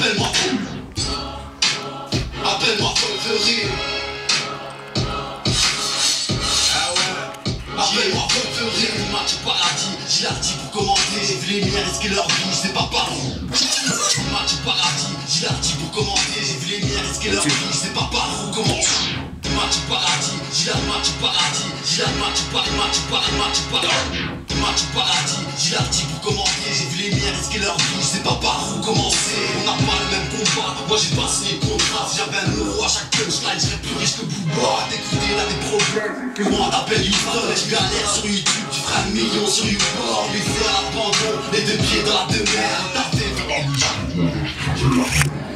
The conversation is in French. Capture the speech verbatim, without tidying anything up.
Appelle-moi Appelle-moi Wolverine. Ah ouais. Appelle-moi Wolverine. Match au paradis, j'ai l'arti pour commenter. J'ai vu les miens risquer leur vie, je sais pas par où. Match au paradis, j'ai l'arti pour commenter. J'ai vu les miens risquer leur vie, je sais pas par où comment. Match au paradis, j'ai la match au paradis. J'ai la match au paradis, match au paradis, match au paradis. Match au paradis, j'ai l'arti pour commenter. J'ai vu les miens risquer leur vie, je sais pas par où commencer. On n'a pas le même combat, moi j'ai pas signé le contrat. Si j'avais un euro à chaque punchline, j'serais plus riche que Booba. T'écouter là des problèmes, que moi t'appelles Houston. Tu galères sur YouTube, tu feras un million sur YouPorn. Les airs à l'abandon, les deux pieds dans la demeure. T'as fait